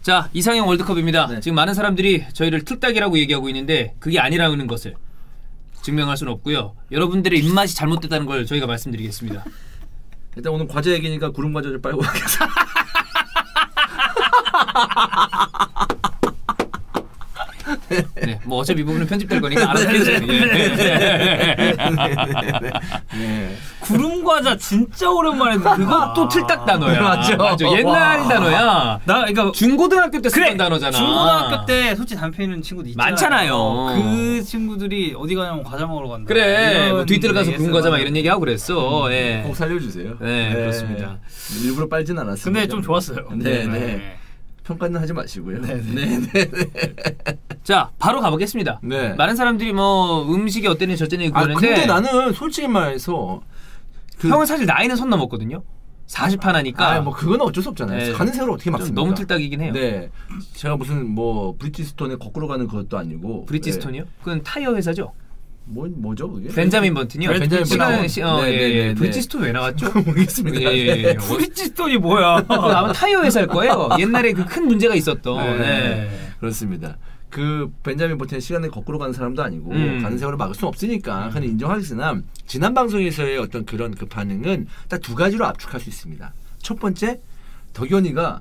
자, 이상형 월드컵입니다. 네. 지금 많은 사람들이 저희를 틀딱이라고 얘기하고 있는데 그게 아니라는 것을 증명할 수는 없고요. 여러분들의 입맛이 잘못됐다는 걸 저희가 말씀드리겠습니다. 일단 오늘 과자 얘기니까 구름 과자 좀 빨고 가겠습니다. 네, 뭐 어차피 이 부분은 편집될 거니까 알아서 해주세요. 네. 구름 과자 진짜 오랜만에 듣는다. 그것도 틀딱 단어야. 맞아. 옛날 단어야. 나 그러니까 중고등학교 때 쓰던 단어잖아. 중고등학교 때 솔직히 담배 피는 친구들 있잖아요. 많잖아요. 그 친구들이 어디 가냐면 과자 먹으러 간다. 그래. 뭐 이런 뒤뜰 가서 얘기 구름 과자 막 했어요. 이런 얘기 하고 그랬어. 예. 꼭 살려주세요. 네, 그렇습니다. 일부러 빨진 않았습니다. 근데 좀 좋았어요. 네. 평가는 하지 마시고요. 네. 자, 바로 가보겠습니다. 네. 많은 사람들이 뭐 음식이 어땠니 저쨌니 아 그러는데 근데 나는 솔직히 말해서 형은 사실 나이는 선 넘었거든요. 40 하나니까. 뭐 그거는 어쩔 수 없잖아요. 네. 가는 세월 어떻게 막습니까? 너무 틀딱이긴 해요. 네, 제가 무슨 뭐 브리티스톤에 거꾸로 가는 그것도 아니고. 브리티스톤이요? 그건 타이어 회사죠. 뭐죠 그게? 벤자민 버튼이요. 네, 벤자민 버튼. 예. 브리티스톤 왜 나왔죠? 모르겠습니다. 예. 브리티스톤이 뭐야? 아마 타이어 회사일 거예요. 옛날에 그 큰 문제가 있었던. 네. 그렇습니다. 그 벤자민 버튼의 시간을 거꾸로 가는 사람도 아니고 가는 세월을 막을 수는 없으니까 그건 인정하겠으나 지난 방송에서의 어떤 그런 그 반응은 딱 두 가지로 압축할 수 있습니다. 첫 번째, 덕현이가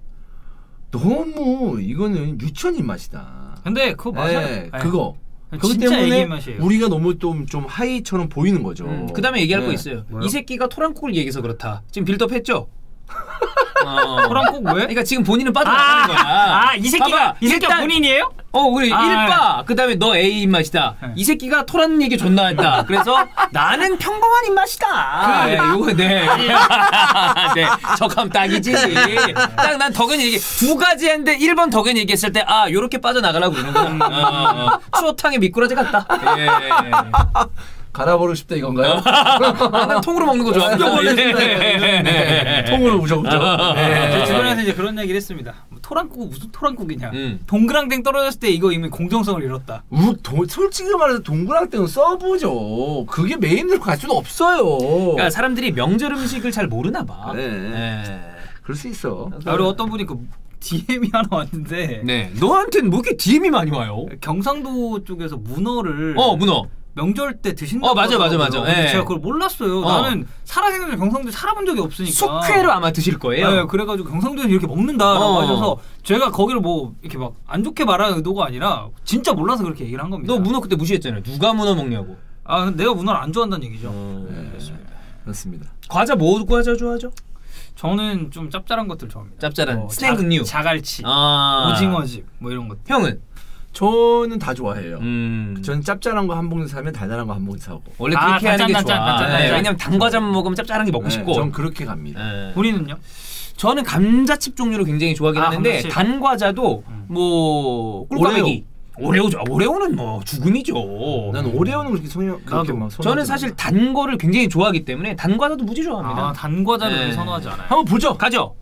너무 이거는 유치원 입맛이다. 근데 그거 맞아요. 네, 그거. 그것 진짜 때문에 애기 맛이에요. 우리가 너무 좀 하이처럼 보이는 거죠. 그 다음에 얘기할 거 네. 있어요. 뭐요? 이 새끼가 토랑국을 얘기해서 그렇다. 지금 빌드업 했죠? 토랑국 왜? 그러니까 지금 본인은 빠져나가는 거야. 이 새끼가 일단, 본인이에요? 우리 일바 그 다음에 너 A 입맛이다. 이 새끼가 토라는 얘기 존나 했다. 그래서 나는 평범한 입맛이다. 네, 요거 네. 네, 적함 딱이지. 딱 난 덕은 얘기 두 가지 했는데 1번 덕은 얘기했을 때 요렇게 빠져나가려고 그러는구나. 추어탕에 미꾸라지 같다. 예. 갈아버리고 싶다 이건가요? 난 통으로 먹는 거 좋아합니다. 네. 통으로 우정우정. 제 주변에서 이제 그런 얘기를 했습니다. 토랑국 무슨 토랑국이냐? 동그랑땡 떨어졌을 때 이거 이미 공정성을 잃었다. 솔직히 말해서 동그랑땡은 서브죠. 그게 메인으로 갈 수는 없어요. 그러니까 사람들이 명절 음식을 잘 모르나 봐. 네. 그럴 수 있어. 그리고 어떤 분이 그 DM이 하나 왔는데 네. 너한테는 뭐 이렇게 DM이 많이 와요? 경상도 쪽에서 문어를 문어. 명절 때 드신다고 맞아. 하더라고요. 예. 제가 그걸 몰랐어요. 나는 살아생전에 경상도에 살아본 적이 없으니까. 숙회로 아마 드실 거예요. 네, 그래가지고 경상도에서 이렇게 먹는다라고 하셔서 제가 거기를 뭐 이렇게 막 안 좋게 말하는 의도가 아니라 진짜 몰라서 그렇게 얘기를 한 겁니다. 너 문어 그때 무시했잖아요. 누가 문어 먹냐고. 내가 문어를 안 좋아한다는 얘기죠. 네. 그렇습니다. 과자 뭐 과자 좋아하죠? 저는 좀 짭짤한 것들 좋아합니다. 짭짤한 스낵류, 자갈치, 오징어집 뭐 이런 것. 형은? 저는 다 좋아해요. 저는 짭짤한 거 한 봉지 사면 달달한 거 한 봉지 사고. 원래 그렇게 하는 게 좋아. 네, 왜냐면 단 과자만 먹으면 짭짤한 게 먹고 싶고. 전 그렇게 갑니다. 본인은요? 저는 감자칩 종류를 굉장히 좋아하긴 하는데 감자칩. 단 과자도 뭐 꿀꽈배기. 오레오죠. 오레오는 뭐 죽음이죠. 난 오레오는 그렇게 그렇게 막 저는 사실 단 거를 굉장히 좋아하기 때문에 단 과자도 무지 좋아합니다. 단 과자를 선호하지 않아요. 한번 보죠. 가죠.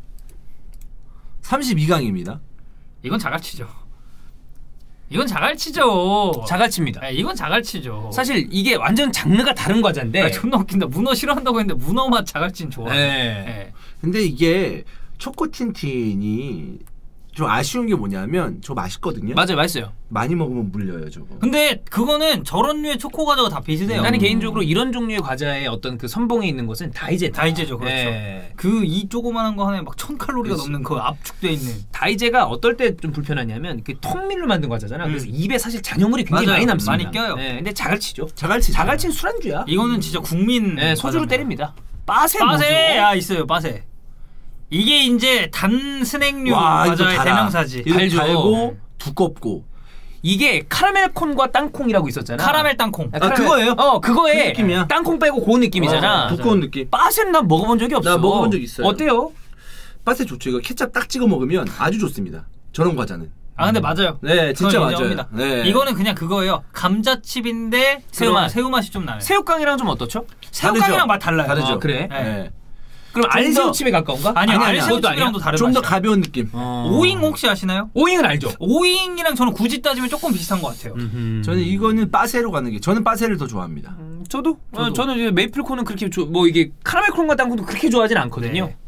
32강입니다. 이건 자갈치죠. 이건 자갈치죠. 자갈치입니다. 네, 이건 자갈치죠. 사실 이게 완전 장르가 다른 과자인데. 존나 웃긴다. 문어 싫어한다고 했는데 문어 맛 자갈치는 좋아. 네. 근데 이게 초코틴틴이 좀 아쉬운 게 뭐냐면 저 맛있거든요. 맞아요, 맛있어요. 많이 먹으면 물려요, 저거. 근데 그거는 저런 류의 초코 과자가 다 비슷해요. 나는 개인적으로 이런 종류의 과자의 어떤 그 선봉에 있는 것은 다이제. 다이제죠, 그렇죠. 네. 그 이 조그만한 거 하나에 막 1000칼로리가 넘는 그 압축돼 있는. 다이제가 어떨 때 좀 불편하냐면 그 통밀로 만든 과자잖아. 그래서 입에 사실 잔여물이 굉장히 맞아요. 많이 남습니다. 많이 껴요. 네, 근데 자갈치죠. 자갈치는 술안주야. 이거는 진짜 국민. 네, 소주로 과자입니다. 때립니다. 빠세 빠세 있어요, 빠세. 이게 이제 단 스낵류 과자의 대명사지. 달고 두껍고. 이게 카라멜 콘과 땅콩이라고 있었잖아. 카라멜 땅콩. 그거예요? 그거에 그 느낌이야. 땅콩 빼고 그 느낌이잖아. 두꺼운 느낌. 빠세는 난 먹어본 적이 없어. 나 먹어본 적 있어요. 어때요? 빠세 좋죠. 이거 케찹 딱 찍어 먹으면 아주 좋습니다. 저런 과자는. 근데 맞아요. 네, 진짜 맞아요. 인정합니다. 네. 이거는 그냥 그거예요. 감자칩인데 새우 맛이 좀 나요. 새우깡이랑 좀 어떻죠? 새우깡이랑 맛 달라요. 다르죠. 그래? 네. 그럼 알새우칩에 가까운가? 아니요, 그것도 알새우칩이랑도 다른 좀 더 맛이야. 가벼운 느낌. 오잉 혹시 아시나요? 오잉은 알죠. 오잉이랑 저는 굳이 따지면 조금 비슷한 것 같아요. 저는 이거는 빠세로 가는 게 저는 빠세를 더 좋아합니다. 저도. 저는 이제 메이플콘은 그렇게 뭐 이게 카라멜 콘과 땅콩도 그렇게 좋아하진 않거든요. 네.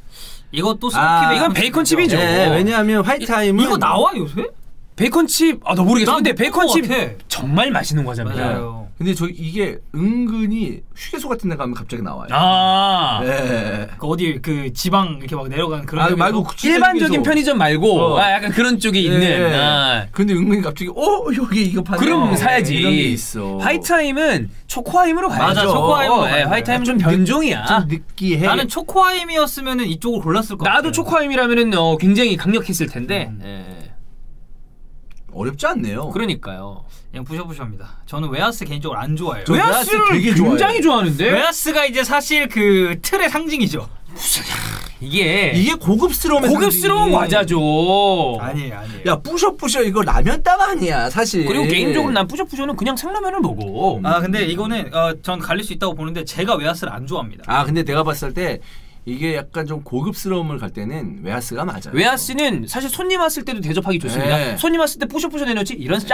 이것도 스모키 이건 베이컨 칩이죠. 네, 왜냐하면 화이트타임은 이거 나와 요새? 베이컨 칩, 나 모르겠어. 근데 베이컨 칩 같아. 정말 맛있는 과자입니다. 맞아요. 근데 저 이게 은근히 휴게소 같은 데 가면 갑자기 나와요. 네. 그 어디 그 지방 이렇게 막 내려가는 그런 아, 말고 일반적인 휴게소. 편의점 말고 어. 약간 그런 쪽에 있는. 근데 은근히 갑자기 여기 이거 파네. 그럼 사야지. 이런 게 있어. 화이트타임은 초코하임으로 가야죠. 맞아, 초코하임으로 가야 돼. 화이트하임은 좀 변종이야. 좀 느끼해. 나는 초코하임이었으면은 이쪽을 골랐을 것 같아. 나도 초코하임이라면은 굉장히 강력했을 텐데. 어렵지 않네요. 그러니까요. 그냥 부셔부셔합니다. 저는 웨하스 개인적으로 안 좋아해요. 저 웨하스를 되게 굉장히 좋아해요. 좋아하는데. 웨하스가 이제 사실 그 틀의 상징이죠. 이게 고급스러운 고급스러운 과자죠. 아니에요. 야 뿌셔뿌셔 이거 라면 따가 아니야 사실. 그리고 개인적으로 난 뿌셔뿌셔는 그냥 생라면을 먹어. 아 근데 이거는 전 갈릴 수 있다고 보는데 제가 웨하스를 안 좋아합니다. 아 근데 내가 봤을 때 이게 약간 좀 고급스러움을 갈 때는 웨하스가 맞아요. 웨하스는 사실 손님 왔을 때도 대접하기 좋습니다. 네. 손님 왔을 때 뿌셔뿌셔 내놓지 이런 짜.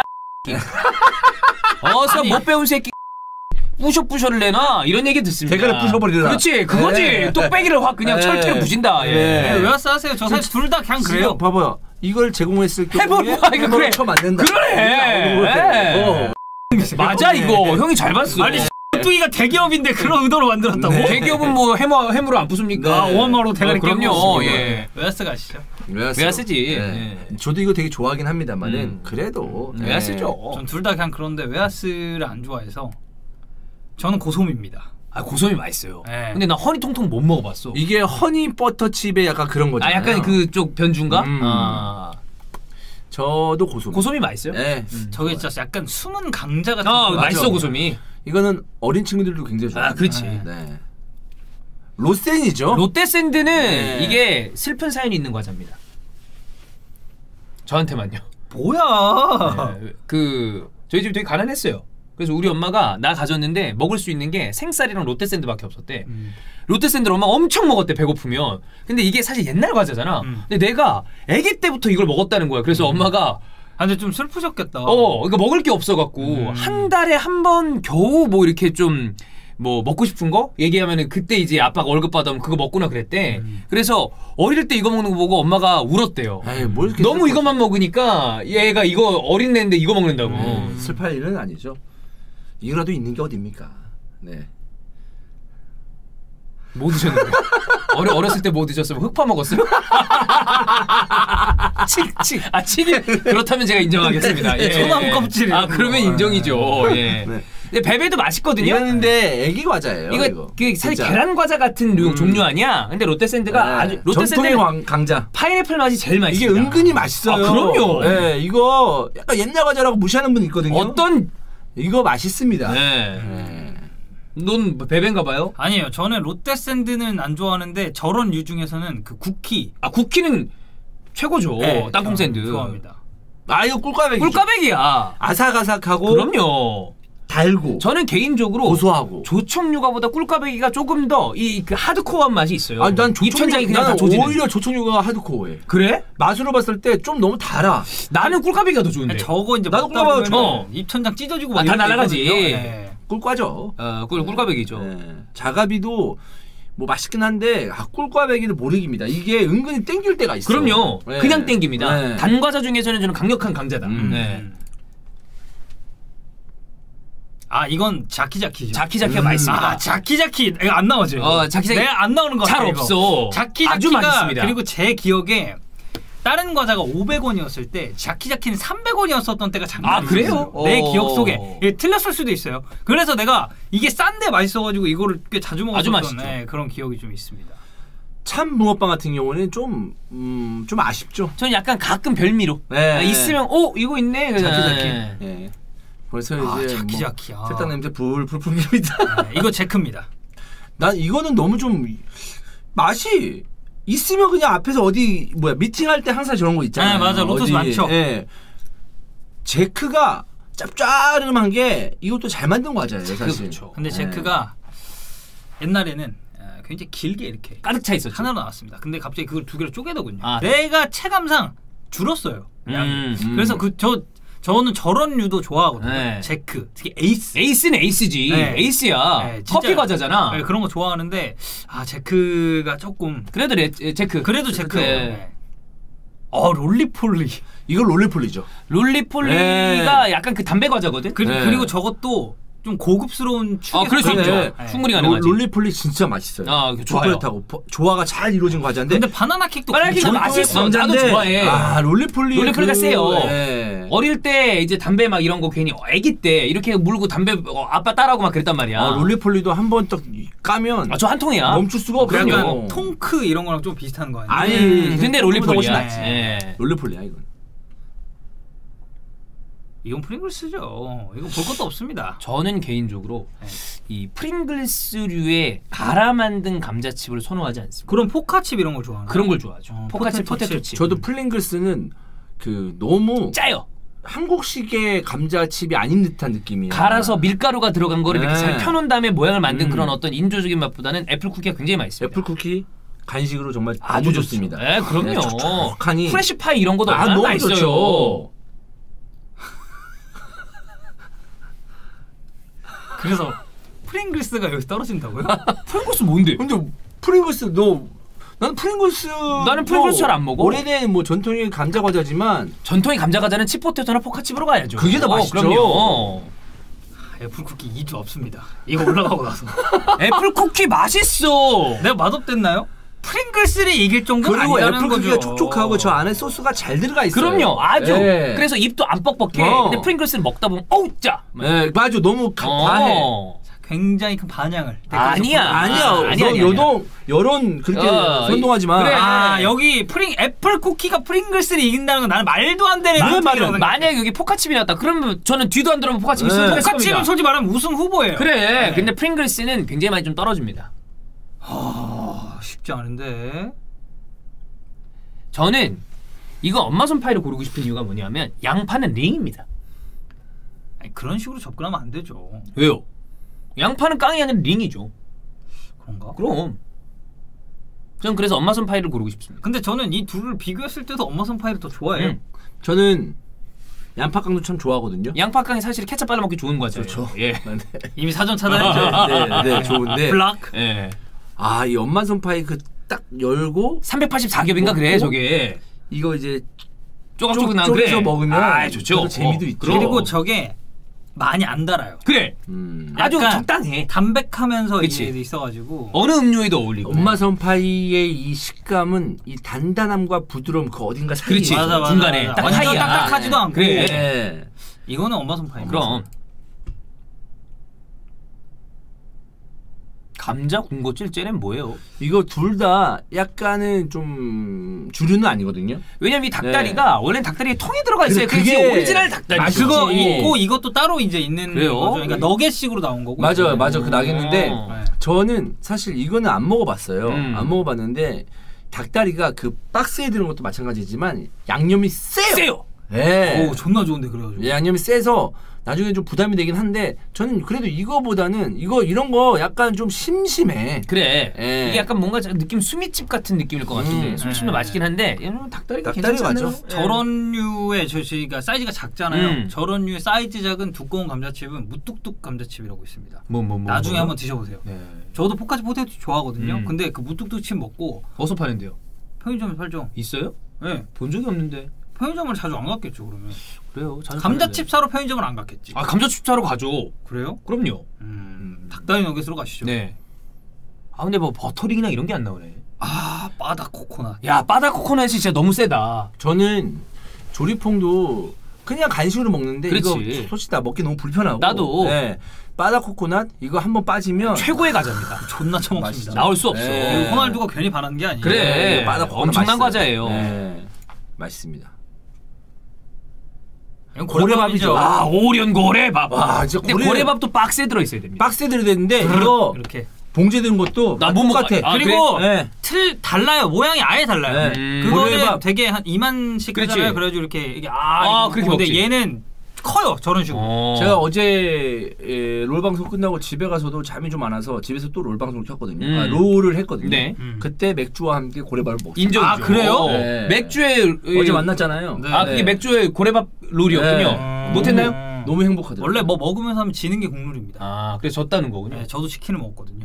어서 못 배운 새끼. 뿌셔뿌셔를 내놔 이런 얘기 듣습니다. 대가를 부셔버리라. 그렇지 그거지. 네. 뚝배기를 확 그냥 네. 철퇴로 부신다. 네. 웨하스 하세요. 저 사실 둘 다 그냥 그래요. 봐봐요. 이걸 제공했을 경우에 해봐. 이거 그래. 쳐 맞는다. 그래. 맞아 이거 형이 잘 봤어. 아니 뚜이가 대기업인데 그런 의도로 만들었다고? 네. 대기업은 뭐 해무로 안 부숩니까? 네. 오한마로 대가리 깨고 그럼요. 있습니다. 예. 웨하스 가시죠. 웨하스지. 네. 저도 이거 되게 좋아하긴 합니다만은 그래도 웨하스죠. 전 둘 다 그냥 그런데 웨하스를 안 좋아해서 저는 고소미입니다. 아 고소미 맛있어요. 네. 근데 나 허니통통 못 먹어봤어. 이게 허니 버터 칩의 약간 그런 거잖아요. 약간 그쪽 변주인가? 저도 고소미. 고소미 맛있어요? 네. 저게 진짜 약간 숨은 강자 같은 맛있어 맞아. 고소미. 이거는 어린 친구들도 굉장히 좋아해요. 그렇지. 네. 로센이죠. 롯데샌드는 네. 이게 슬픈 사연이 있는 과자입니다. 저한테만요. 뭐야? 네, 저희 집이 되게 가난했어요. 그래서 우리 엄마가 나 가졌는데 먹을 수 있는 게 생쌀이랑 롯데샌드밖에 없었대. 롯데샌드를 엄마가 엄청 먹었대 배고프면. 근데 이게 사실 옛날 과자잖아. 근데 내가 아기 때부터 이걸 먹었다는 거야. 그래서 엄마가 근데 좀 슬프셨겠다. 이거 먹을 게 없어갖고 한 달에 한 번 겨우 뭐 이렇게 좀 뭐 먹고 싶은 거 얘기하면은 그때 이제 아빠가 월급 받으면 그거 먹구나 그랬대. 그래서 어릴 때 이거 먹는 거 보고 엄마가 울었대요. 에이, 뭘 이렇게 너무 이것만 먹으니까 얘가 이거 어린 애인데 이거 먹는다고. 슬플 일은 아니죠. 이거라도 있는 게 어딥니까? 네. 뭐 드셨는데? 어렸을 때 뭐 드셨어요? 흑파 먹었어요? 칡이 그렇다면 제가 인정하겠습니다. 예. 소나무 껍질. 그러면 인정이죠. 예. 네. 근데 베베도 맛있거든요. 이건데 애기 과자예요. 이거 그 사실 진짜. 계란 과자 같은 종류 아니야. 근데 롯데샌드가 네. 아주 전통의 롯데샌드 강자. 파인애플 맛이 제일 이게 맛있습니다. 은근히 맛있어요. 그럼요. 네, 이거 약간 옛날 과자라고 무시하는 분 있거든요. 어떤 이거 맛있습니다. 네. 넌 베베인가 봐요? 아니에요. 저는 롯데샌드는 안 좋아하는데 저런 류 중에서는 그 쿠키. 쿠키는 최고죠. 네, 땅콩 샌드. 좋아합니다. 이거 꿀꽈배기. 꿀꽈배기야. 아삭아삭하고 그럼요. 달고 저는 개인적으로 고소하고. 조청유가보다 꿀꽈배기가 조금 더 그 하드코어한 맛이 있어요. 난 입천장이 그냥 다 나는 조지는. 오히려 조청유가 하드코어해. 그래? 맛으로 봤을 때 좀 너무 달아. 나는 꿀꽈배기가 더 좋은데. 저거 이제 나도 먹다 꿀꽈배기 보면 입천장 찢어지고 막 다 이런 게 날아가지. 있거든요. 네. 꿀꽈죠. 꿀꽈배기죠. 네. 자가비도 뭐 맛있긴 한데 꿀꽈배기는 모르깁니다. 이게 은근히 땡길 때가 있어요. 그럼요. 네. 그냥 땡깁니다. 네. 단과자 중에서는 저는 강력한 강자다. 네. 이건 자키자키죠. 자키자키가 맛있습니다. 자키자키 이거 안 나오죠. 자키자키 내가 안 나오는 거 잘 같아, 없어. 자키자키가 아주 맛있습니다. 그리고 제 기억에 다른 과자가 500원이었을 때 자키자키는 300원이었었던 때가 잠깐 그래요? 있었어요. 내 기억 속에 틀렸을 수도 있어요. 그래서 내가 이게 싼데 맛있어가지고 이거를 꽤 자주 아주 먹었던 맛있죠. 그런 기억이 좀 있습니다. 참 붕어빵 같은 경우는 좀 아쉽죠. 저는 약간 가끔 별미로 네. 있으면 이거 있네. 자키자키. 네. 네. 벌써 이제 자키자키. 세탁 냄새 불풀 풍깁니다. 이거 제 크입니다. 난 이거는 너무 좀 맛이 있으면 그냥 앞에서 어디 미팅할 때 항상 저런 거 있잖아요. 네, 맞아. 로터스 많죠. 예. 제크가 짭짤한 게 이것도 잘 만든 과자예요, 사실. 그렇죠. 근데 제크가 옛날에는 굉장히 길게 이렇게 가득 차 있었죠. 하나로 나왔습니다. 근데 갑자기 그걸 두 개로 쪼개더군요. 아, 내가 체감상 줄었어요. 양이. 그래서 저는 저런 류도 좋아하거든요. 네. 제크, 특히 에이스. 에이스는 에이스지. 네. 에이스야. 네, 진짜, 커피 과자잖아. 네, 그런 거 좋아하는데 제크가 조금 그래도 제크. 그래도 제크. 네. 롤리폴리. 이거 롤리폴리죠. 롤리폴리가 네. 약간 그 담배 과자거든. 네. 그리고 저것도 좀 고급스러운 축에서 그럴 수 있죠. 네. 충분히 가능하지. 롤리폴리 진짜 맛있어요. 좋아요. 초콜릿하고 조화가 잘 이루어진 과자인데. 근데 바나나 케이크도 바나나 케이크 전통의 맛있어. 나도 좋아해. 롤리폴리가 세요. 네. 어릴 때 이제 담배 막 이런 거 괜히 아기 때 이렇게 물고 담배 아빠 따라고 막 그랬단 말이야. 롤리폴리도 한 번 딱 까면 저 한 통이야. 멈출 수가 없어요. 약간 통크 이런 거랑 좀 비슷한 거 아니에요? 아니, 근데 훨씬 롤리폴리야. 낫지. 예. 롤리폴리야 이건. 이건 프링글스죠. 이거 볼 것도 없습니다. 저는 개인적으로 네. 이 프링글스류의 갈아 만든 감자칩을 선호하지 않습니다. 그럼 포카칩 이런 걸 좋아하나요? 그런 걸 좋아하죠. 포카칩, 포테토 칩. 포테토칩. 저도 플링글스는 그 너무 짜요. 한국식의 감자칩이 아닌 듯한 느낌이야. 갈아서 밀가루가 들어간 거를 이렇게 네. 잘 펴놓은 다음에 모양을 만든 그런 어떤 인조적인 맛보다는 애플 쿠키가 굉장히 맛있습니다. 애플 쿠키 간식으로 정말 아주 아주 좋습니다. 네, 그럼요. 네, 촉촉하니 프레시 파이 이런 것도 얼마나 너무 맛있어요. 좋죠. 그래서 프링글스가 여기서 떨어진다고요? 프링글스 뭔데? 근데 프링글스 나는 프링글스 잘 안 먹어. 오래된 전통의 감자 과자지만 전통의 감자 과자는 칩포테토나 포카칩으로 가야죠. 그게 더 맛있죠. 그럼요. 애플 쿠키 2주 없습니다. 이거 올라가고 나서. 애플 쿠키 맛있어. 내가 맛없댔나요? 프링글스를 이길 정도는 그리고 아니라는 애플 쿠키가 거죠. 촉촉하고 저 안에 소스가 잘 들어가 있어요. 그럼요. 아주. 네. 그래서 입도 안 뻑뻑해. 근데 프링글스를 먹다 보면 어우 짜. 네, 맞아. 너무 과해. 굉장히 큰 반향을. 아니야. 여론 그렇게 어, 선동하지만 그래. 여기 애플 쿠키가 프링글스를 이긴다는 건 나는 말도 안 되는 말은 만약에 여기 포카칩이 나왔다. 그러면 저는 뒤도 안 돌아보면 포카칩이 있을 겁니다. 포카칩은 솔직히 말하면 우승 후보예요. 그래. 네. 근데 프링글스는 굉장히 많이 좀 떨어집니다. 쉽지 않은데. 저는 이거 엄마 손 파이를 고르고 싶은 이유가 뭐냐면 양파는 링입니다. 아니, 그런 식으로 접근하면 안 되죠. 왜요? 양파는 깡이 아니라 링이죠. 그런가? 그럼. 저는 그래서 엄마 손 파이를 고르고 싶습니다. 근데 저는 이 둘을 비교했을 때도 엄마 손 파이를 더 좋아해요. 저는 양파깡도 참 좋아하거든요. 양파깡이 사실 케찹 발라 먹기 좋은 과자예요. 그렇죠. 예. 이미 사전 차단했죠. 네, 좋은데. 블락. 예. 이 엄마 손파이 딱 열고 384겹인가 그래 저게. 이거 이제 쪼각쪼각 나는 그래. 쪼개서 먹으면 좋죠. 재미도 있죠. 그리고 저게 많이 안 달아요. 그래. 아주 약간 적당해. 담백하면서 그치. 이게 있어가지고 어느 음료에도 어울리고. 엄마 손파이의 이 식감은 이 단단함과 부드러움 그 어딘가 사이에 그렇지. 맞아. 중간에 딱 완전 사이야. 딱딱하지도 않고. 그래. 네. 이거는 엄마 손 파이. 그럼. 감자 군것질 쟤는 뭐예요? 이거 둘 다 약간은 좀 주류는 아니거든요. 왜냐면 이 닭다리가 원래는 닭다리에 통이 들어가 있어요. 그래, 그게 그게 오리지널 닭다리죠. 그거 있고 이것도 따로 이제 있는 그래요? 거죠. 그러니까 너겟식으로 나온 거고. 맞아요. 그 나겠는데 네. 저는 사실 이거는 안 먹어봤어요. 음. 안 먹어봤는데 닭다리가 그 박스에 들은 것도 마찬가지지만 양념이 세요. 네. 오 존나 좋은데 그래가지고. 양념이 세서 나중에 좀 부담이 되긴 한데 저는 그래도 이거보다는 이런 거 약간 좀 심심해. 그래. 예. 이게 약간 뭔가 느낌 수미집 같은 느낌일 것 같은데 수미집도 맛있긴 한데 얘는 닭다리가 닭다리 괜찮지 않나요? 맞죠? 예. 저런 류의 저희가 사이즈가 작잖아요. 저런 류의 사이즈 작은 두꺼운 감자칩은 무뚝뚝 감자칩이라고 있습니다. 나중에 한번 드셔보세요. 네. 저도 포카치 포테토 좋아하거든요. 음. 근데 그 무뚝뚝 칩 먹고 어디서 파는데요? 편의점에 팔죠. 있어요? 네. 본 적이 없는데. 편의점을 자주 안 갔겠죠 그러면. 그래요. 자주 감자칩 사러 편의점을 안 갔겠지. 파는데. 감자칩 사러 가죠. 그래요? 그럼요. 닭다리 너겟으로 가시죠. 네. 근데 뭐 버터링이나 이런 게 안 나오네. 바다 코코넛. 야 바다 코코넛이 진짜 너무 세다. 저는 조리퐁도 그냥 간식으로 먹는데 그렇지. 이거 솔직히 나 먹기 너무 불편하고. 나도. 네. 바다 코코넛 이거 한번 빠지면 최고의 과자입니다. 존나 처먹습니다. 나올 수 없어. 네. 호날두가 괜히 바라는 게 아니에요. 그래. 바다 코코넛 엄청난 맛있어요. 과자예요. 네. 맛있습니다. 이건 고래밥이죠. 오련 고래밥. 와, 진짜 근데 고래밥도 박스에 들어 있어야 됩니다. 박스에 들어있는데 이거 이렇게. 봉지에 든 것도 나 못 먹어. 똑같아. 그리고 네. 틀 달라요. 모양이 아예 달라요. 네. 그거는 고래밥. 되게 한 2만씩 그렇지. 하잖아요. 그래가지고 이렇게 이게 그렇게 근데 먹지. 얘는 커요. 저런 식으로. 제가 어제 롤 방송 끝나고 집에 가서도 잠이 좀 안 와서 집에서 또 롤 방송을 켰거든요. 롤을 했거든요. 네. 그때 맥주와 함께 고래밥을 먹었어요. 인정이죠. 아 그래요? 네. 맥주에 어제 만났잖아요. 네. 아 그게 맥주에 고래밥 롤이었군요. 못했나요? 너무 행복하더라고요. 원래 뭐 먹으면서 하면 지는 게 국룰입니다. 아 그래서 졌다는 거군요. 네, 저도 치킨을 먹었거든요.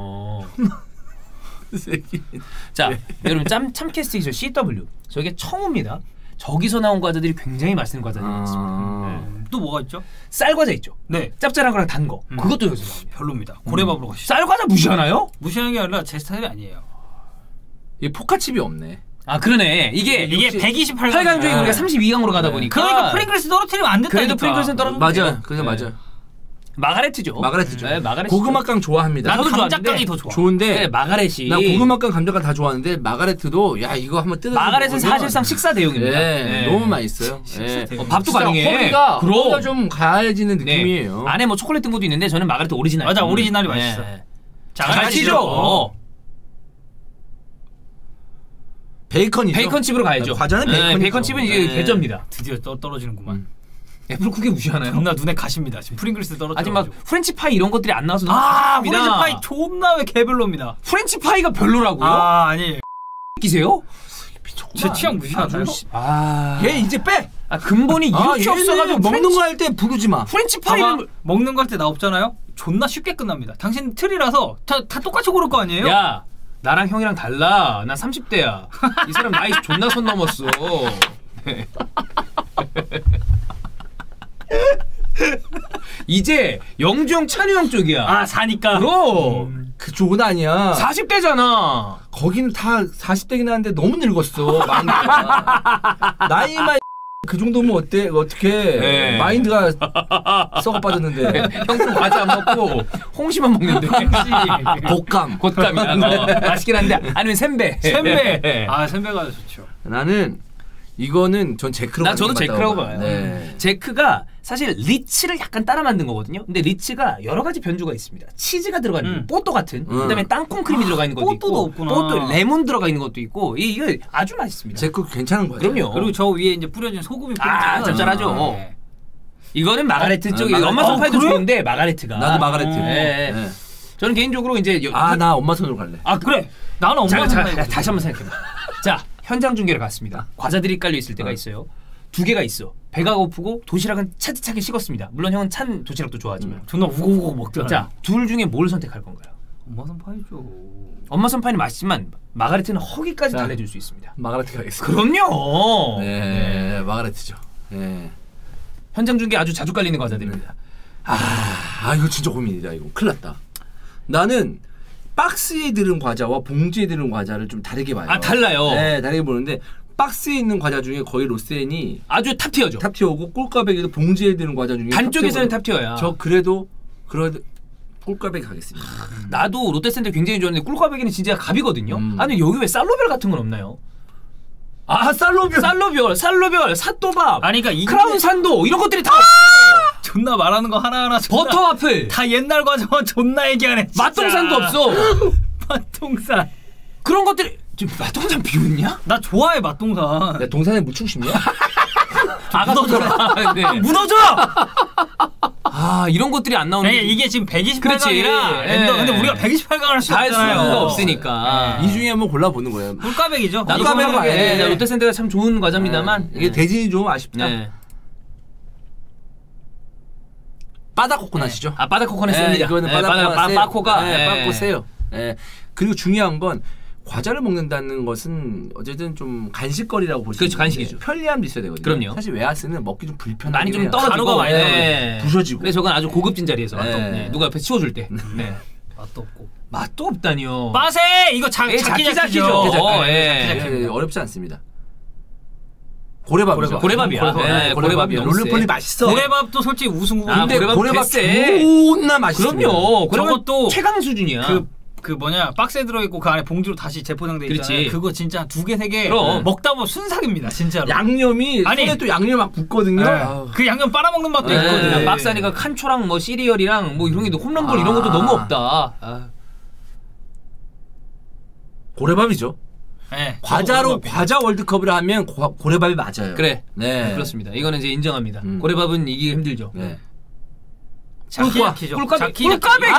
자, 여러분 참캐스트에서 CW 저게 청우입니다. 저기서 나온 과자들이 굉장히 맛있는 과자들이 많습니다. 또 뭐가 있죠? 쌀과자 있죠. 네, 짭짤한 거랑 단 거. 그것도 여기서 나옵니다. 별로입니다. 고래밥으로 가시죠. 쌀과자 무시하나요? 무시하는 게 아니라 제 스타일이 아니에요. 이 포카칩이 없네. 아 그러네. 이게 128강 중에 우리가 32강으로 가다 보니까 그러니까 프링글스 떨어뜨리면 안 된다니까. 그래도 프링글스는 떨어지면 맞아. 그게 맞아. 마가레트죠. 네, 마가렛. 고구마깡 좋아합니다. 나도 감자깡이 더 좋아. 좋은데 네, 마가렛이. 나 고구마깡 감자깡 다 좋아하는데 마가레트도 야 이거 한번 뜯어. 마가렛은 사실상 식사 대용입니다. 네, 너무 맛있어요. 네. 밥도 가능해. 허리가 좀 가해지는 느낌이에요. 안에 뭐 초콜릿 든 것도 있는데 저는 마가렛 오리지널. 맞아, 오리지널이 맛있어. 자, 가시죠. 베이컨이죠. 베이컨칩으로 가야죠. 과자는 베이컨. 베이컨칩은 이제 계절입니다. 드디어 떨어지는구만. 애플쿠키 무시하나요? 존나 눈에 가십니다. 지금 프링글스 떨어져. 아직 막 프렌치 파이 이런 것들이 안 나와서 프렌치 파이 존나 왜 개별로입니다. 프렌치 파이가 별로라고요? 아니. 끼세요? 제 취향 무시하나요? 얘 이제 빼. 근본이 이렇게 없어가지고 먹는 거 할 때 부르지 마. 프렌치 파이는 먹는 거 할 때 나 없잖아요. 존나 쉽게 끝납니다. 당신 틀이라서 다 똑같이 고를 거 아니에요? 야, 나랑 형이랑 달라. 난 30대야. 이 사람 나이 존나 선 넘었어. 네. 이제 영주형 찬우형 쪽이야. 사니까. 그럼 그쪽은 아니야. 40대잖아. 거기는 다 40대긴 한데 너무 늙었어. 마인드가. 나이만 그 정도면 어떻게 마인드가 썩어 빠졌는데. 형도 과자 안 먹고 홍시만 먹는데. 곶감이야. 맛있긴 한데 아니면 샘배. 샘배가 좋죠. 나는 이거는 전 제크로. 저도 제크라고 봐요. 네. 제크가 사실 리치를 약간 따라 만든 거거든요. 근데 리치가 여러 가지 변주가 있습니다. 치즈가 들어가 있는 뽀또 같은. 그다음에 땅콩 크림이 들어가 있는 것도 있고. 없구나. 뽀또 레몬 들어가 있는 것도 있고. 이게 아주 맛있습니다. 제크 괜찮은 거예요. 그럼요. 그리고 저 위에 이제 뿌려진 소금이 짭짤하죠. 네. 이거는 마가레트 쪽이 엄마 손 파이도 좋은데 마가레트가. 나도 마가레트. 네. 저는 개인적으로 이제 나 엄마 손으로 갈래. 그래. 나는 엄마 손 파이. 다시 한번 생각해봐. 자, 현장 중계를 갔습니다. 과자들이 깔려 있을 때가 있어요. 두 개가 있어. 배가 고프고 도시락은 차디차게 식었습니다. 물론 형은 찬 도시락도 좋아하지만. 존나 우고우고 먹잖아. 자, 둘 중에 뭘 선택할 건가요? 엄마 손 파이죠. 엄마 손 파이는 맛있지만 마가레트는 허기까지 달래줄 수 있습니다. 마가레트 가겠습니다. 그럼요. 네, 마가레트죠. 네. 현장 중계 아주 자주 깔리는 과자들입니다. 이거 진짜 고민이다. 이거 큰일 났다. 나는 박스에 들은 과자와 봉지에 들은 과자를 좀 다르게 봐요. 달라요. 네, 다르게 보는데 박스에 있는 과자 중에 거의 로센이 아주 탑티어죠. 탑티어고 꿀까베기도 봉지에 드는 과자 중에 단쪽에서는 탑티어야. 저 그래도 꿀까베기 가겠습니다. 나도 롯데센터 굉장히 좋아하는데 꿀까베기는 진짜 갑이거든요. 아니 여기 왜 쌀로별 같은 건 없나요? 쌀로별, 삿도밥, 아니 그러니까 크라운 산도 이런 것들이 다 존나 말하는 거 하나하나 버터 와플 다 옛날 과자만 존나 얘기하네. 진짜. 맛동산도 없어. 맛동산 그런 것들이 지금 맛동산 비웃냐? 나 좋아해 맛동산. 야, 동산에 묻히고 싶냐? 무너져라. 네. 무너져. 이런 것들이 안 나오는. 이게 지금 128강이라. 근데 우리가 128강을 할 수 없잖아요. 수가 없으니까. 이 중에 한번 골라보는 거예요. 꿀까백이죠. 꿀까백. 롯데센터가 참 좋은 과자입니다만 이게 대진이 좀 아쉽다. 바다코코넛이죠. 바다코코넛 셉니다. 이거는 바코가 빠코 세요. 그리고 중요한 건 과자를 먹는다는 것은 어쨌든 좀 간식거리라고 보시면 그렇죠. 간식이죠. 편리함도 있어야 되거든요. 그럼요. 사실 웨하스는 먹기 좀 불편하긴 많이 좀 해요. 떨어지고 가루가 많이 부서지고. 그래서 저건 아주 고급진 자리에서 누가 옆에 치워줄 때. 맛도 없고. 맛도 없다니요. 빠세 이거 작기작기죠. 어렵지 않습니다. 고래밥이죠. 고래밥이야. 고래밥이야. 롤러폴이 맛있어. 고래밥도 솔직히 우승 후보. 근데 고래밥 존나 맛있어. 그럼요. 저것도 최강 수준이야. 그 뭐냐 박스에 들어있고 그 안에 봉지로 다시 재포장돼 있잖아요. 그거 진짜 2개 3개 먹다 보면 순삭입니다 진짜로. 양념이 손에 또 양념 막 붙거든요. 그 양념 빨아먹는 맛도 있거든요. 박스 안에가 칸초랑 뭐 시리얼이랑 뭐 이런 게 홈런볼 이런 것도 너무 없다. 고래밥이죠. 네, 과자로 과자 월드컵을 하면 고래밥이 맞아요. 그래. 네. 그렇습니다. 이거는 이제 인정합니다. 고래밥은 이기기 힘들죠. 네. 자키자키죠. 꿀까베기죠.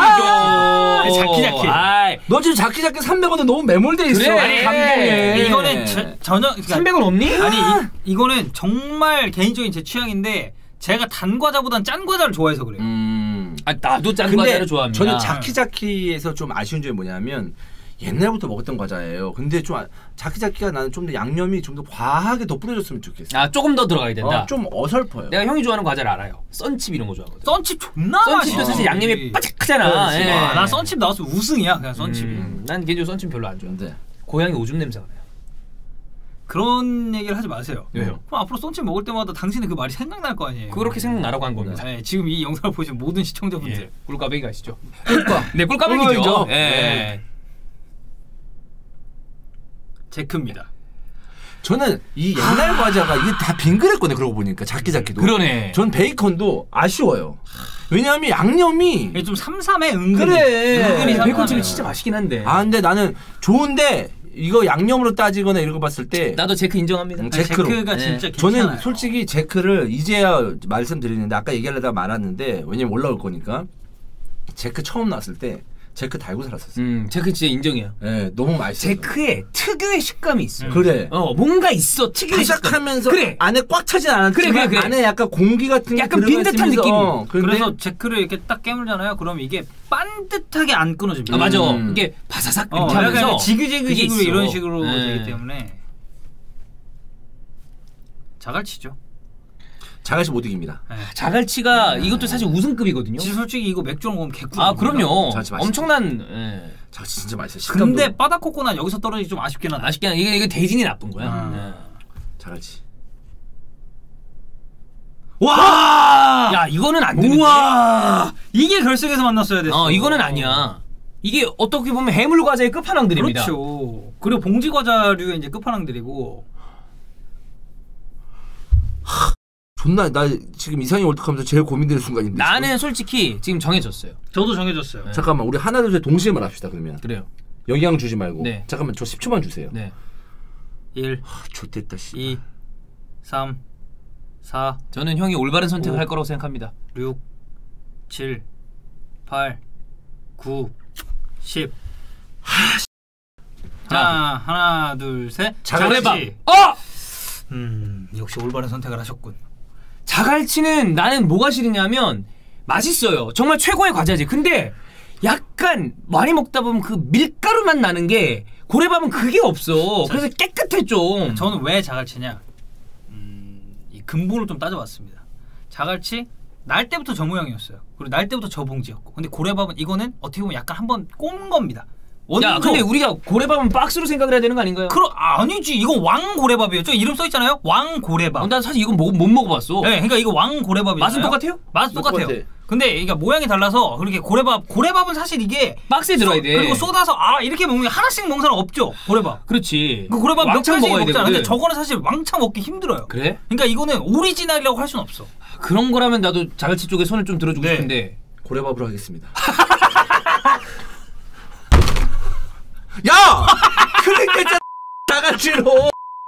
자키자키. 너 지금 자키자키 300원에 너무 매몰돼 있어. 그래. 감동에. 이거는 전혀 그러니까 300원 없니? 아니 이거는 정말 개인적인 제 취향인데 제가 단 과자보단 짠 과자를 좋아해서 그래요. 나도 짠 과자를 좋아합니다. 저는 자키자키에서 좀 아쉬운 점이 뭐냐면 옛날부터 먹었던 과자예요. 근데 좀 자키자키가 나는 좀 더 양념이 좀 더 과하게 더 뿌려줬으면 좋겠어. 조금 더 들어가야 된다. 좀 어설퍼요. 내가 형이 좋아하는 과자를 알아요. 썬칩 이런 거 좋아하거든. 썬칩 존나 썬칩도 맛있어. 사실 양념이 바삭하잖아. 예. 나 썬칩 나왔으면 우승이야 그냥 썬칩이. 난 개인적으로 썬칩 별로 안 좋아하는데. 네. 고양이 오줌 냄새가 나요. 그런 얘기를 하지 마세요. 왜요? 그럼 앞으로 썬칩 먹을 때마다 당신의 그 말이 생각날 거 아니에요. 그렇게 생각나라고 한 겁니다. 네, 지금 이 영상을 보신 모든 시청자분들. 꿀까베기 가시죠. 꿀까. 꿀까베기죠. 제크입니다. 저는 이 옛날 과자가 이게 다 빙그랬거든요. 그러고 보니까 자키자키도. 그러네. 전 베이컨도 아쉬워요. 왜냐하면 양념이 좀 삼삼해 은근히. 그래. 은근히 베이컨칩이 진짜 맛있긴 한데. 근데 나는 좋은데 이거 양념으로 따지거나 이런 거 봤을 때 나도 제크 인정합니다. 제크로. 제크가 진짜 괜찮아요. 저는 솔직히 제크를 이제야 말씀드리는데 아까 얘기하려다가 말았는데 왜냐면 올라올 거니까 제크 처음 나왔을 때 제크 달고 살았었어요. 제크 진짜 인정이야. 네, 너무 맛있어요. 제크의 특유의 식감이 있어. 그래. 뭔가 있어. 특유의 바삭하면서 그래. 안에 꽉 차진 않았지만 그래. 안에 약간 공기 같은 게 약간 빈 듯한 느낌. 그래서 제크를 이렇게 딱 깨물잖아요. 그럼 이게 반듯하게 안 끊어집니다. 맞아. 이게 바사삭 이렇게 약간 하면서 지그재그식으로 있어. 이런 식으로 되기 때문에 자갈치죠. 자갈치 못 이깁니다. 자갈치가 이것도 사실 우승급이거든요. 진짜 솔직히 이거 맥주랑 먹으면 개꿀. 그럼요. 자갈치 엄청난. 자갈치 진짜 맛있어요. 근데 바다코코넛 여기서 떨어지기 좀 아쉽긴 하다. 이게 대진이 나쁜 거야. 자갈치. 와! 야 이거는 안 되는데. 우와! 이게 결승에서 만났어야 됐어. 이거는 아니야. 이게 어떻게 보면 해물 과자의 끝판왕들입니다. 그렇죠. 그리고 봉지 과자류의 이제 끝판왕들이고. 존나 나 지금 이상형 월드컵에서 제일 고민되는 순간인데. 나는 지금? 솔직히 지금 정해졌어요. 저도 정해졌어요. 잠깐만 우리 하나 둘 셋 동시에 말합시다 그러면. 그래요. 영향 주지 말고. 네. 잠깐만 저 10초만 주세요. 네. 1 좋됐다 씨. 2 3 4 저는 형이 올바른 선택을 5, 할 거라고 생각합니다. 6 7 8 9 10 자, 하나 둘 셋. 자갈치. 역시 올바른 선택을 하셨군. 자갈치는 나는 뭐가 싫으냐면 맛있어요. 정말 최고의 과자지. 근데 약간 많이 먹다 보면 그 밀가루 맛 나는 게 고래밥은 그게 없어. 그래서 깨끗해 좀. 저는 왜 자갈치냐? 이 근본을 좀 따져봤습니다. 자갈치 날 때부터 저 모양이었어요. 그리고 날 때부터 저 봉지였고. 근데 고래밥은 이거는 어떻게 보면 약간 한번 꼰 겁니다. 야, 근데 우리가 고래밥은 박스로 생각을 해야 되는 거 아닌가요? 아니지. 이건 왕고래밥이에요. 저 이름 써 있잖아요. 왕고래밥. 난 사실 이건 못 먹어봤어. 네, 그러니까 이거 왕고래밥이잖아요. 맛은 똑같아요? 맛은 똑같아요. 근데 이게 모양이 달라서 그렇게 고래밥은 사실 이게 박스에 들어야 돼. 그리고 쏟아서 이렇게 먹는 게 하나씩 먹는 사람 없죠. 고래밥. 그렇지. 그 고래밥 몇 왕창 가지 먹어야 먹잖아. 되거든. 근데 저거는 사실 왕창 먹기 힘들어요. 그래? 그러니까 이거는 오리지널이라고 할 수는 없어. 그런 거라면 나도 자갈치 쪽에 손을 좀 들어주고 싶은데. 고래밥으로 하겠습니다. 야! 그러니까 자갈치로.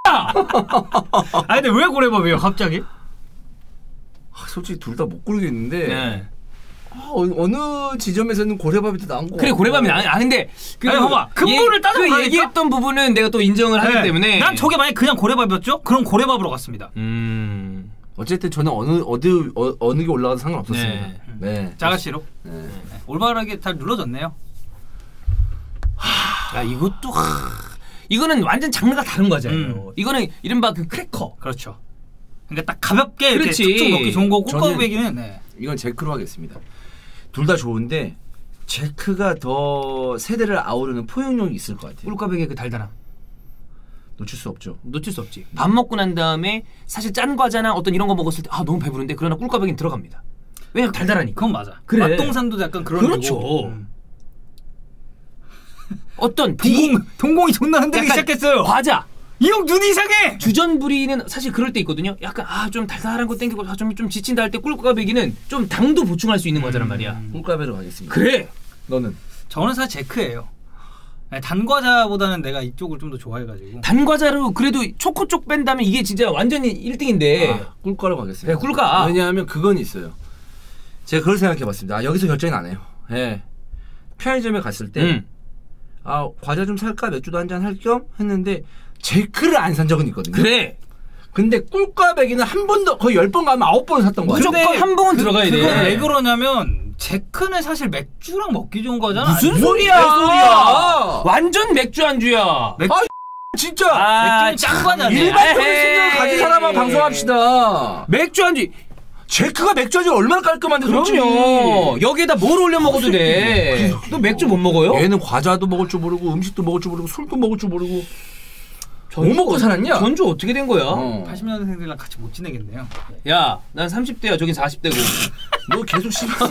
근데 왜 고래밥이에요, 갑자기? 솔직히 둘 다 못 고르겠는데. 네. 어느 지점에서는 고래밥이 더 나은 거. 그래 고래밥이 근데 봐봐 근본을 따져보니까 그 얘기했던 부분은 내가 또 인정을 하기 때문에 난 저게 만약 그냥 고래밥이었죠? 그럼 고래밥으로 갔습니다. 어쨌든 저는 어느 게 올라가도 상관없었습니다. 네. 자갈치로. 네. 올바르게 잘 눌러졌네요. 야 이것도 이거는 완전 장르가 다른 과자예요. 이거는 이른바 그 크래커. 그렇죠. 그러니까 딱 가볍게 이렇게 그렇지. 툭툭 먹기 좋은 거고 꿀꺽배기는 이건 제크로 하겠습니다. 둘 다 좋은데 제크가 더 세대를 아우르는 포용력이 있을 것 같아요. 꿀꺽배기의 그 달달함 놓칠 수 없죠. 놓칠 수 없지. 밥 먹고 난 다음에 사실 짠 과자나 어떤 이런 거 먹었을 때 너무 배부른데 그러나 꿀꺽배기는 들어갑니다. 왜냐면 달달하니까. 그건 맞아. 그래. 맛동산도 약간 그런 그렇죠. 어떤 동공이 존나 흔들리기 시작했어요. 과자. 이 형 눈이 이상해. 주전부리는 사실 그럴 때 있거든요. 약간 좀 달달한 거 땡기고 좀 지친다 할 때 꿀꺽배기는 좀 당도 보충할 수 있는 과자란 말이야. 꿀꺽배기로 가겠습니다. 그래. 너는? 저는 사실 제크예요. 아니, 단과자보다는 내가 이쪽을 좀 더 좋아해가지고. 단과자로 그래도 초코 쪽 뺀다면 이게 진짜 완전히 1등인데. 꿀과로 가겠습니다. 네, 꿀과. 왜냐하면 그건 있어요. 제가 그걸 생각해봤습니다. 여기서 결정이 안 해요. 예. 편의점에 갔을 때 과자 좀 살까 맥주도 한잔 할 겸 했는데 제크를 안 산 적은 있거든요. 그래. 근데 꿀과배기는 한 번도 거의 10번 가면 9번을 샀던 거야. 무조건 한 번은 들어가야 돼. 그건 왜 그러냐면 제크는 사실 맥주랑 먹기 좋은 거잖아. 무슨 소리야? 소리야? 완전 맥주 안주야. 진짜. 맥주는 짠과자네. 일반적인 생각을 가진 사람만 방송합시다. 맥주 안주. 제크가 맥주 안주 얼마나 깔끔한데. 그럼요. 여기에다 뭘 올려 먹어도 돼. 너 맥주 못 먹어요? 얘는 과자도 먹을 줄 모르고 음식도 먹을 줄 모르고 술도 먹을 줄 모르고. 뭐 먹고 살았냐? 전주 어떻게 된 거야? 80년생들이랑 같이 못 지내겠네요. 야, 난 30대야. 저긴 40대고. 너 계속 씹었어.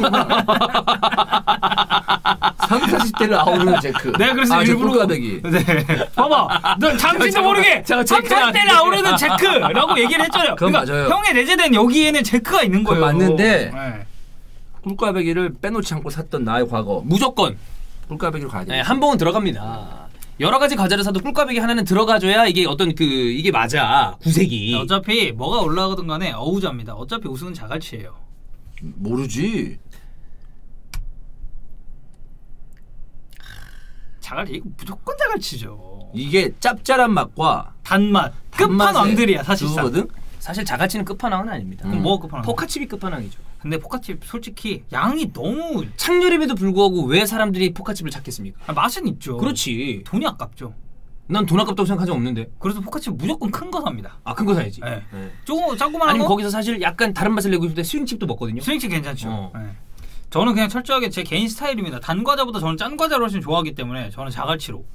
30, 40대를 아우르는 제크. 내가 그래서 일부러 꿀과배기. 네. 봐봐. 너 잠시도 모르게 30대를 아우르는 제크라고 얘기를 했잖아요. 그건 그러니까 맞아요. 형의 내재된 여기에는 제크가 있는 거예요. 그건 맞는데 네. 꿀과배기를 빼놓지 않고 샀던 나의 과거. 무조건. 꿀과배기로 가야 돼. 네, 한 번은 들어갑니다. 여러 가지 과자를 사도 꿀과배기 하나는 들어가줘야 이게 어떤 이게 맞아. 구색이. 어차피 뭐가 올라가든 간에 어우자입니다. 어차피 우승은 자갈치예요. 모르지. 자갈치 이거 무조건 자갈치죠. 이게 짭짤한 맛과 단맛 끝판왕들이야 사실상. 그거거든? 사실 자갈치는 끝판왕은 아닙니다. 그럼 뭐가 끝판왕? 포카칩이 끝판왕이죠. 근데 포카칩 솔직히 양이 너무 창렬임에도 불구하고 왜 사람들이 포카칩을 찾겠습니까? 맛은 있죠. 그렇지. 돈이 아깝죠. 난 돈 아깝다고 생각한 적 없는데. 그래서 포카칩 무조건 큰 거 삽니다. 아, 큰 거 사야지. 네. 네. 조금 조그만한 아니면 거? 거기서 사실 약간 다른 맛을 내고 싶을 때 스윙칩도 먹거든요. 스윙칩 괜찮죠. 어. 네. 저는 그냥 철저하게 제 개인 스타일입니다. 단 과자보다 저는 짠 과자를 훨씬 좋아하기 때문에 저는 자갈치로.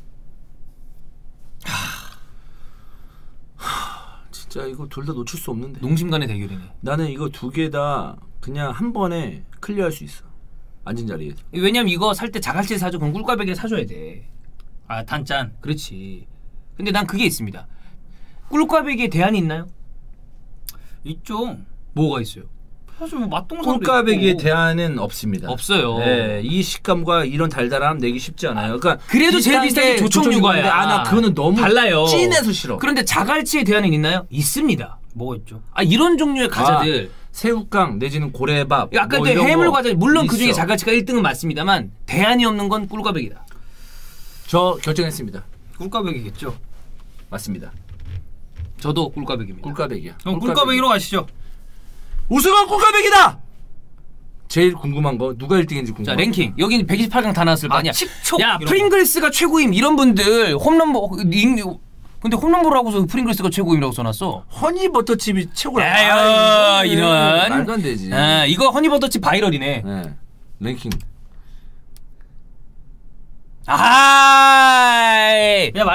진짜 이거 둘 다 놓칠 수 없는데. 농심 간의 대결이네. 나는 이거 두 개 다 그냥 한 번에 클리어할 수 있어. 앉은 자리에서. 왜냐면 이거 살 때 자갈치 사줘. 그럼 꿀과배기를 사줘야 돼. 아 단짠. 그렇지. 근데 난 그게 있습니다. 꿀과배기에 대안이 있나요? 있죠. 뭐가 있어요? 사실 뭐 맛동산도 꿀과배기에 있고. 대안은 없습니다. 없어요. 네, 이 식감과 이런 달달함 내기 쉽지 않아요. 그러니까 그래도 제일 비싼 게 조청유과야. 나 그거는 너무 달라요. 진해서 싫어. 그런데 자갈치에 대안은 있나요? 있습니다. 뭐가 있죠? 아, 이런 종류의 과자들. 새우깡 내지는 고래밥. 아까 뭐 그 이런 해물 거 과자 물론 있어. 그중에 자갈치가 1등은 맞습니다만 대안이 없는 건 꿀과배기다. 저 결정했습니다. 꿀과배기겠죠. 맞습니다. 저도 꿀과배기입니다. 꿀과배기야. 그럼 꿀과배기로 가시죠. 우승은 꿀과배기다. 제일 궁금한 거 누가 1등인지 궁금해. 자, 랭킹. 여기 128강 다 나왔을 거 아니야. 칙촉 야, 이런 프링글스가 최고임 이런 분들 근데 홈런볼을 하고서 프링글스가 최고임이라고 써놨어. 허니버터칩이 최고야. 에휴, 이런. 말도 안 되지. 아, 이거 허니버터칩 바이럴이네. 네. 랭킹. 아이. 내가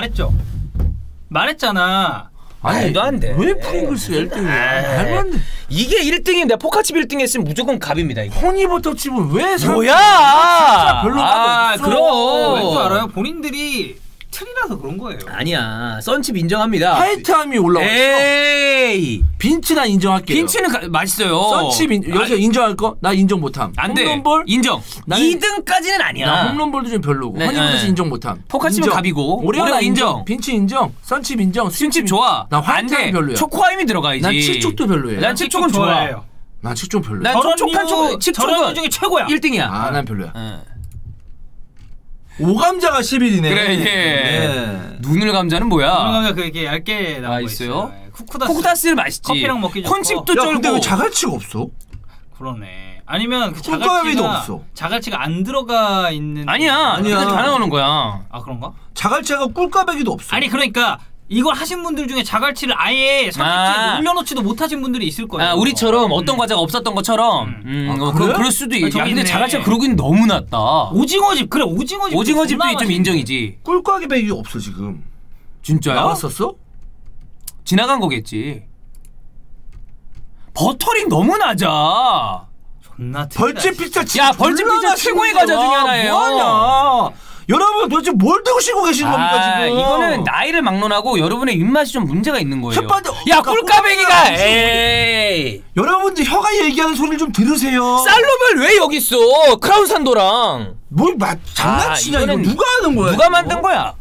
말했잖아. 말도 안 돼. 왜 프링글스가 1등이야? 말도 안 돼. 이게 1등이면 내가 포카칩 1등 했으면 무조건 갑입니다, 이거. 허니버터칩은 왜 뭐야? 별로 아, 없어. 그럼. 왠지 알아요? 본인들이 틀이라서 그런 거예요. 아니야. 썬칩 인정합니다. 화이트함이 올라와 있어. 에이. 빈츠 난 인정할게요. 빈치는 맛있어요. 썬칩 여기서 인정할 거? 나 인정 못함. 안 돼. 홈런볼? 인정. 나는- 2등까지는 아니야. 나 홈런볼도 좀 별로고. 네, 허니버터칩 네. 인정 못함. 포카칩은 인정. 갑이고. 오레오 오레오 인정. 인정. 빈츠 인정. 썬칩 인정. 스윙칩 좋아. 나 안 화이트함이 돼. 별로야. 초코하임이 들어가야지. 난 칠촉도 별로야. 난 칠촉은 좋아. 좋아해요. 난 칠촉 별로야. 난 촉촉한 초코, 저런 류 중에 최고야. 1등이야. 아, 난 별로야. 응. 오감자가 11이네. 그래, 예. 네. 눈을 감자는 뭐야? 그러면 그게 얇게 나온 아, 거 있어요? 네. 쿠쿠다스. 코코다스는 맛있지. 커피랑 먹기 좋고. 콘칩도 야, 쩔고. 근데 왜 자갈치가 없어? 그러네. 아니면 그 꿀과배기도 자갈치가 없어. 자갈치가 안 들어가 있는. 아니야. 아니야. 다 나오는 거야. 아 그런가? 자갈치가 꿀과배기도 없어. 아니 그러니까 이걸 하신 분들 중에 자갈치를 아예 선택지에 올려놓지도 못하신 분들이 있을 거예요. 아, 우리처럼 어떤 과자가 없었던 것처럼. 아, 그래? 그럴 수도 있. 저기 야, 근데 있네. 자갈치가 그러긴 너무 낮다. 오징어집 그래 오징어집. 오징어집도 좀 인정이지. 꿀과배기 없어 지금. 진짜요? 나왔었어? 지나간 거겠지. 버터링 너무 낮아. 존나 벌집 피자 야, 벌집 피자 최고의 과자 중에 하나예요. 뭐하냐? 여러분 도대체 뭘 드시고 계시는 겁니까 지금? 이거는 나이를 막론하고 여러분의 입맛이 좀 문제가 있는 거예요. 혓바닥- 야, 꿀까베기가 꿀까베기가 에이. 여러분들 혀가 얘기하는 소리를 좀 들으세요. 쌀로별 왜 여기 있어? 크라운 산도랑. 뭘 장난치냐 이거 이거는 누가 하는 거야? 누가 이거? 만든 거야?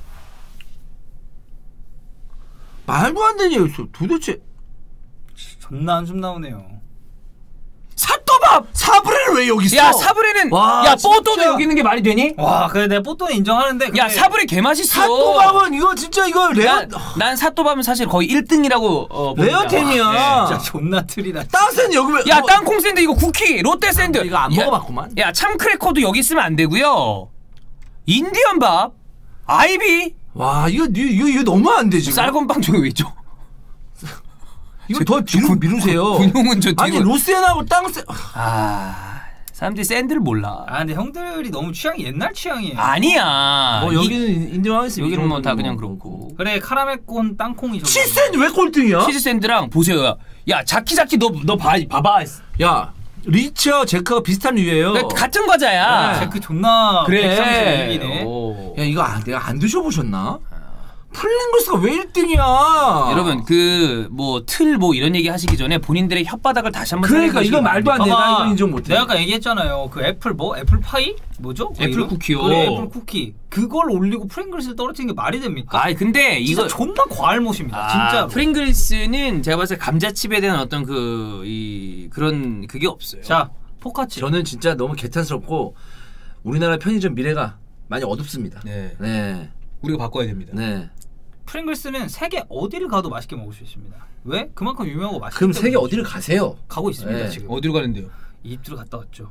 말도 안 되냐 이거 도대체. 존나 한숨 나오네요. 사또밥! 사브레는 왜 여기 있어? 야 사브레는 와, 야 진짜. 뽀또도 여기 있는 게 말이 되니? 와, 그래 내가 뽀또는 인정하는데. 야 사브레 개 맛있어. 사또밥은 이거 진짜 이거 레어 난 사또밥은 사실 거의 1등이라고 레어템이야. 진짜 존나 틀이다. 땅센 여기 왜? 야 땅콩 샌드 이거 쿠키 롯데 샌드 이거 안 야, 먹어봤구만. 야 참크래커도 여기 있으면 안 되고요. 인디언 밥 아이비 와 이거 너무 안 돼 지금. 쌀건빵 저기 왜 있죠? 이거 더 뒤로 미루세요. 군용은 저 아니 뒤로 로스앤하고 땅센. 사람들이 샌드를 몰라. 근데 형들이 너무 취향이 옛날 취향이에요. 아니야. 뭐 여기는 인정하겠습니다. 여기는 뭐 다 그냥 그렇고. 그래 카라멜콘 땅콩이 저기. 치샌드 왜 꼴등이야? 치즈 샌드랑 보세요. 야 자키자키 너 봐봐. 야 리치와 제크가 비슷한 류예요. 같은 과자야. 제그 존나 그래. 백상식이네. 오. 야 이거 내가 안 드셔보셨나? 플링글스가 왜 1등이야? 여러분 그 뭐 틀 뭐 이런 얘기 하시기 전에 본인들의 혓바닥을 다시 한번 그러니까 생각해 이거 말도 안 돼. 나 이거 인정 못해. 내가 아까 얘기했잖아요. 그 애플 애플 파이 뭐죠? 그 애플 이름? 쿠키요. 그래, 애플 쿠키. 그걸 올리고 프링글스를 떨어뜨리는 게 말이 됩니까? 근데 이거 이거 존나 과알못입니다. 진짜. 프링글스는 제가 봤을 때 감자칩에 대한 어떤 그런 그게 없어요. 자 포카치. 저는 진짜 너무 개탄스럽고 우리나라 편의점 미래가 많이 어둡습니다. 네. 네. 우리가 바꿔야 됩니다. 네. 프링글스는 세계 어디를 가도 맛있게 먹을 수 있습니다. 왜? 그만큼 유명하고 맛있기 그럼 때문에 세계 어디를 가세요? 가고 있습니다. 네. 지금. 어디로 가는데요? 이집트로 갔다 왔죠.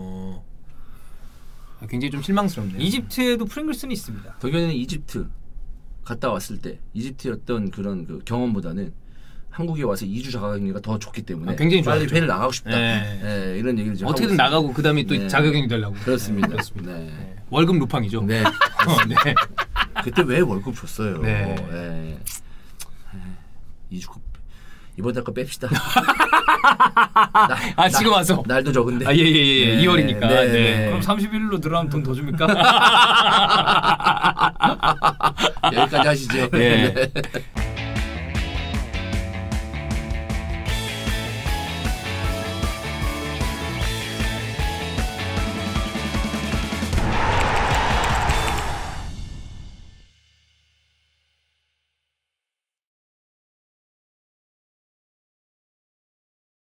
굉장히 좀 실망스럽네요. 이집트에도 프링글스는 있습니다. 덕현이는 이집트 갔다 왔을 때 이집트였던 그런 그 경험보다는 한국에 와서 2주 자가격리가 더 좋기 때문에 굉장히 빨리 좋았죠. 회를 나가고 싶다. 네. 네, 이런 얘기를 좀 어떻게든 하고 나가고 그다음에 또 네. 자격증이 되려고. 그렇습니다. 그렇습니다. 네. 네. 월급 루팡이죠. 네. 네. 그때 왜 월급 줬어요? 네. 네. 2주 이번 달 거 뺍시다. 지금 와서. 날도 적은데. 예. 2월이니까. 네. 네. 그럼 31일로 늘어나면 돈 더 줍니까? 여기까지 하시죠. 예.